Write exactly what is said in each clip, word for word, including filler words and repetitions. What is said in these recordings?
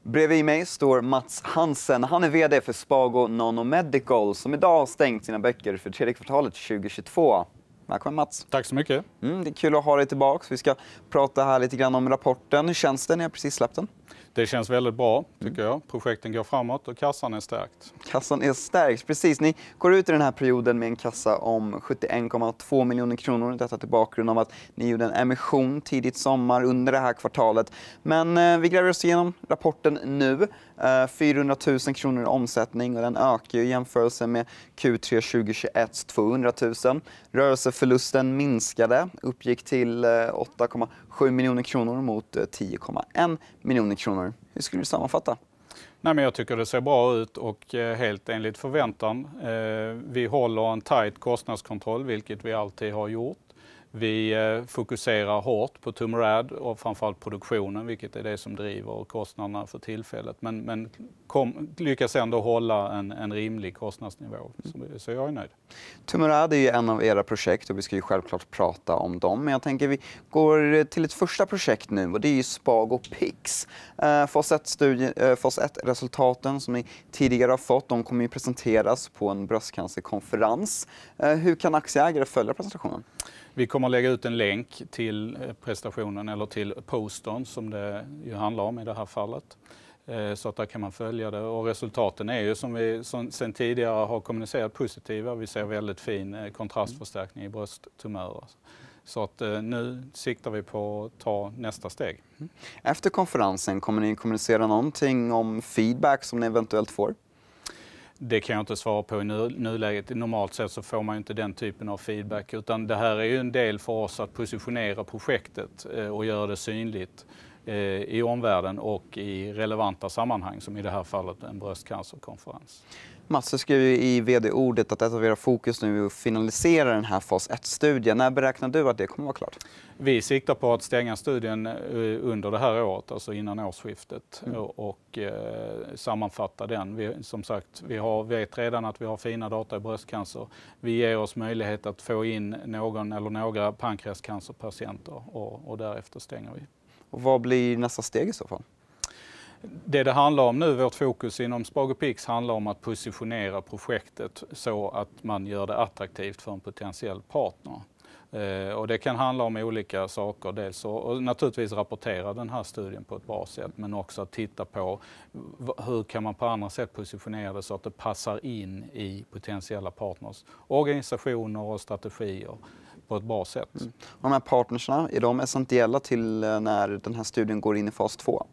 Bredvid mig står Mats Hansen. Han är vd för Spago Nanomedical som idag har stängt sina böcker för tredje kvartalet tjugohundratjugotvå. Välkommen Mats. Tack så mycket. Mm, det är kul att ha dig tillbaka. Vi ska prata här lite grann om rapporten. Hur känns det? Ni har precis släppt den. Det känns väldigt bra tycker jag. Projekten går framåt och kassan är stärkt. Kassan är stärkt, precis. Ni går ut i den här perioden med en kassa om sjuttioen komma två miljoner kronor. Detta till bakgrund av att ni gjorde en emission tidigt sommar under det här kvartalet. Men eh, vi gräver oss igenom rapporten nu. Eh, fyrahundratusen kronor i omsättning och den ökar i jämförelse med Q tre tjugohundratjugoett tvåhundratusen. Rörelseförlusten minskade, uppgick till eh, åtta komma sju miljoner kronor mot eh, tio komma en miljoner kronor. Hur skulle du sammanfatta? Nej, men jag tycker det ser bra ut och eh, helt enligt förväntan. Eh, vi håller en tight kostnadskontroll, vilket vi alltid har gjort. Vi eh, fokuserar hårt på Tumorad och framförallt produktionen, vilket är det som driver kostnaderna för tillfället. Men, men kom, lyckas ändå hålla en, en rimlig kostnadsnivå, så, så jag är nöjd. Tumorad är ju en av era projekt och vi ska ju självklart prata om dem. Men jag tänker vi går till ett första projekt nu och det är ju Spago Pix. Eh, fas ett-resultaten som ni tidigare har fått, de kommer ju presenteras på en bröstcancerkonferens. Eh, hur kan aktieägare följa presentationen? Vi kommer att lägga ut en länk till prestationen eller till postern som det ju handlar om i det här fallet. Så att där kan man följa det. Och resultaten är ju som vi som sen tidigare har kommunicerat positiva. Vi ser väldigt fin kontrastförstärkning i brösttumörer. Så att nu siktar vi på att ta nästa steg. Efter konferensen kommer ni kommunicera någonting om feedback som ni eventuellt får? Det kan jag inte svara på i nuläget. Normalt sett så får man inte den typen av feedback. Utan det här är ju en del för oss att positionera projektet och göra det synligt i omvärlden och i relevanta sammanhang som i det här fallet en bröstcancerkonferens. Mats, du skrev ju i vd-ordet att ett av era fokus nu är att finalisera den här fas ett-studien. När beräknar du att det kommer att vara klart? Vi siktar på att stänga studien under det här året, alltså innan årsskiftet, mm. och, och eh, sammanfatta den. Vi, som sagt, vi har, vet redan att vi har fina data i bröstcancer. Vi ger oss möjlighet att få in någon eller några pankreascancerpatienter och, och därefter stänger vi. Och vad blir nästa steg i så fall? Det det handlar om nu, vårt fokus inom Spago Pix handlar om att positionera projektet så att man gör det attraktivt för en potentiell partner. Eh, och det kan handla om olika saker, dels så, och naturligtvis rapportera den här studien på ett bra sätt, men också att titta på hur kan man på andra sätt positionera det så att det passar in i potentiella partners organisationer och strategier på ett bra sätt. Mm. De här partnerserna, är de essentiella till när den här studien går in i fas två?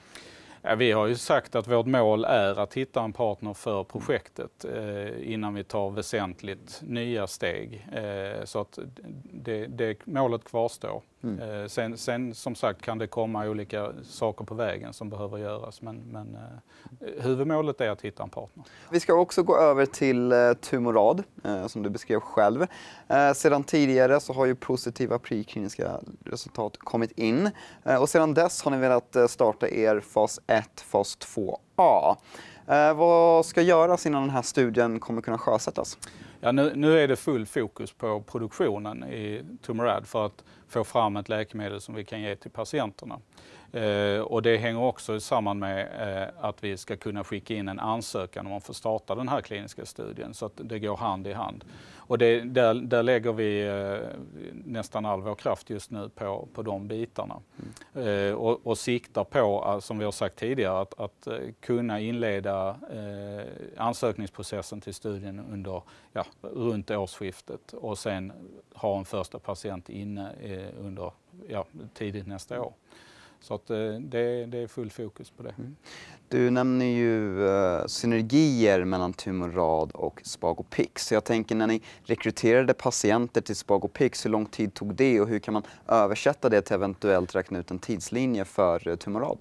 Ja, vi har ju sagt att vårt mål är att hitta en partner för projektet eh, innan vi tar väsentligt nya steg. Eh, så att det, det målet kvarstår. Mm. Eh, sen, sen som sagt kan det komma olika saker på vägen som behöver göras. Men, men eh, huvudmålet är att hitta en partner. Vi ska också gå över till eh, Tumorad eh, som du beskrev själv. Eh, sedan tidigare så har ju positiva prekliniska resultat kommit in. Eh, och sedan dess har ni velat eh, starta er fas ett, fas två A. Eh, vad ska göras innan den här studien kommer kunna sjösättas? Ja, nu, nu är det full fokus på produktionen i Tumorad för att få fram ett läkemedel som vi kan ge till patienterna. Eh, och det hänger också samman med eh, att vi ska kunna skicka in en ansökan om att få starta den här kliniska studien så att det går hand i hand. Och det, där, där lägger vi eh, nästan all vår kraft just nu på, på de bitarna. Mm. Eh, och, och siktar på, som vi har sagt tidigare, att, att kunna inleda eh, ansökningsprocessen till studien under, ja, runt årsskiftet och sen ha en första patient inne eh, under ja, tidigt nästa år. Så att det, det är full fokus på det. Mm. Du nämner ju uh, synergier mellan Tumorad och Spago Pix. Så jag tänker när ni rekryterade patienter till Spago Pix, hur lång tid tog det och hur kan man översätta det till eventuellt räkna ut en tidslinje för uh, Tumorad?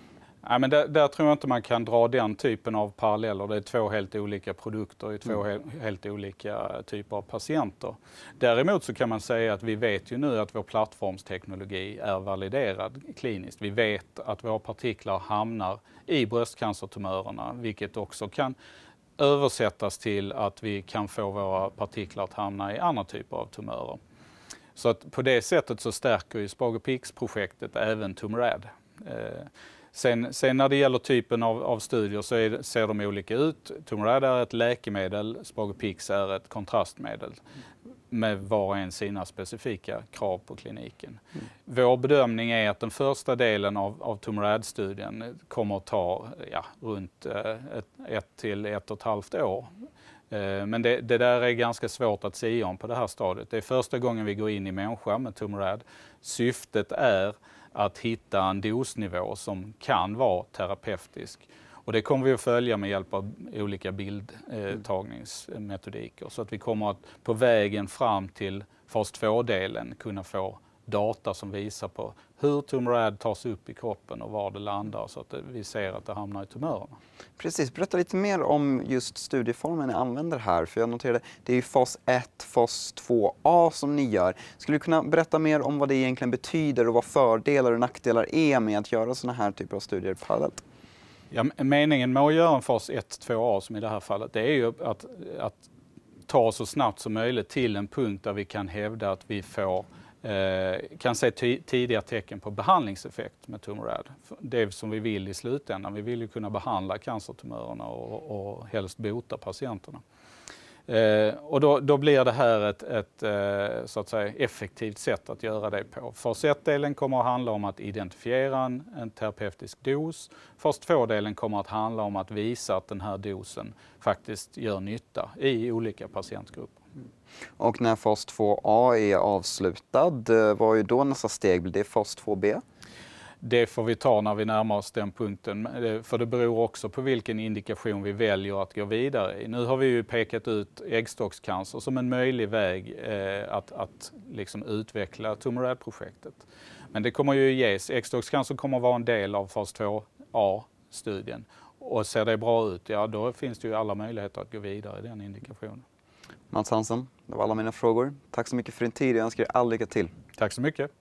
Ja, men där, där tror jag inte man kan dra den typen av paralleller. Det är två helt olika produkter i två mm. he helt olika typer av patienter. Däremot så kan man säga att vi vet ju nu att vår plattformsteknologi är validerad kliniskt. Vi vet att våra partiklar hamnar i bröstcancertumörerna, vilket också kan översättas till att vi kan få våra partiklar att hamna i andra typer av tumörer. Så att på det sättet så stärker ju Spago Pix-projektet även Tumorad. Sen, sen när det gäller typen av, av studier så är, ser de olika ut. Tumorad är ett läkemedel, Spagopix är ett kontrastmedel med var och en sina specifika krav på kliniken. Mm. Vår bedömning är att den första delen av, av Tumorad-studien kommer att ta ja, runt ett, ett till ett och ett halvt år. Men det, det där är ganska svårt att säga om på det här stadiet. Det är första gången vi går in i människa med Tumorad. Syftet är att hitta en dosnivå som kan vara terapeutisk. Och det kommer vi att följa med hjälp av olika bildtagningsmetodiker. Så att vi kommer att på vägen fram till fas två-delen kunna få data som visar på hur Tumorad tas upp i kroppen och var det landar så att vi ser att det hamnar i tumörerna. Precis, berätta lite mer om just studieformen ni använder här. För jag noterade, det är ju fas ett, fas två A som ni gör. Skulle du kunna berätta mer om vad det egentligen betyder och vad fördelar och nackdelar är med att göra sådana här typer av studier parallellt? Ja, meningen med att göra en fas ett, två A som i det här fallet, det är ju att, att ta så snabbt som möjligt till en punkt där vi kan hävda att vi får eh, kan se tidiga tecken på behandlingseffekt med Tumorad. Det som vi vill i slutändan. Vi vill ju kunna behandla cancertumörerna och, och helst bota patienterna. Eh, och då, då blir det här ett, ett eh, så att säga, effektivt sätt att göra det på. Fas ett-delen kommer att handla om att identifiera en, en terapeutisk dos. Fas två-delen kommer att handla om att visa att den här dosen faktiskt gör nytta i olika patientgrupper. Och när fas två A är avslutad, vad är då nästa steg? Blir det fas två B? Det får vi ta när vi närmar oss den punkten, för det beror också på vilken indikation vi väljer att gå vidare i. Nu har vi ju pekat ut äggstockscancer som en möjlig väg eh, att, att liksom utveckla Tumorad-projektet. Men det kommer ju ges, äggstockscancer kommer att vara en del av fas två A-studien. Och ser det bra ut, ja då finns det ju alla möjligheter att gå vidare i den indikationen. Mats Hansen, det var alla mina frågor. Tack så mycket för din tid, jag önskar er all lycka till. Tack så mycket.